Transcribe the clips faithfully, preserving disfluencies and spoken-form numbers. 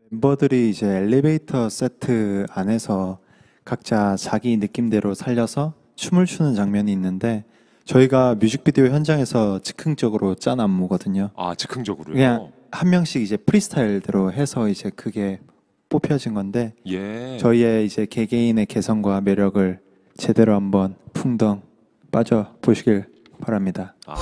멤버들이 이제 엘리베이터 세트 안에서 각자 자기 느낌대로 살려서 춤을 추는 장면이 있는데 저희가 뮤직비디오 현장에서 즉흥적으로 짠 안무거든요. 아, 즉흥적으로요? 그냥 한 명씩 이제 프리스타일대로 해서 이제 그게 뽑혀진 건데 예. 저희의 이제 개개인의 개성과 매력을 제대로 한번 풍덩 빠져 보시길 바랍니다. 아.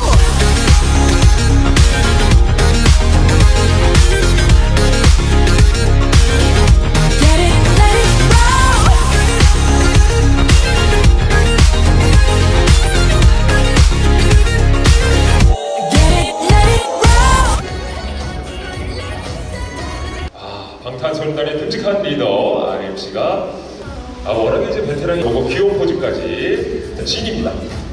방탄소년단의 듬직한 리더 알엠씨가 아, 워낙에 이제 베테랑이 보고 귀여운 포즈까지 진입니다.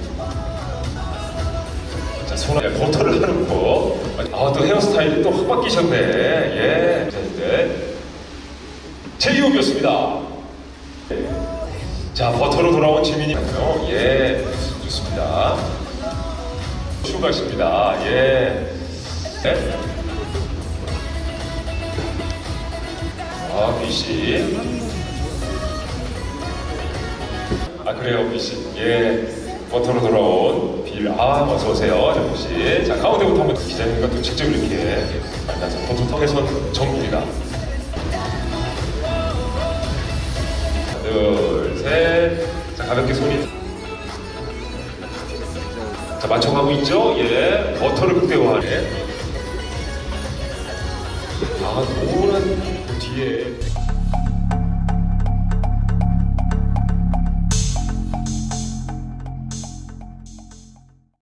자, 손에 버터를 하놓고 아, 또 헤어스타일이 또 확 바뀌셨네. 예. 자, 이제 제이홉이었습니다. 자, 버터로 돌아온 지민이요. 예, 좋습니다. 슈가십니다. 예. 네. 아, B씨. 아, 그래요, B씨. 예. 버터로 돌아온 빌. 아, 어서오세요, 정씨. 자, 가운데부터 한번 기자님과 또 직접 이렇게 만나서 버터턱에선 정국이다. 하나, 둘, 셋. 자, 가볍게 손이. 자, 맞춰가고 있죠? 예. 버터를 극대화하네. 아, 노란 그 뒤에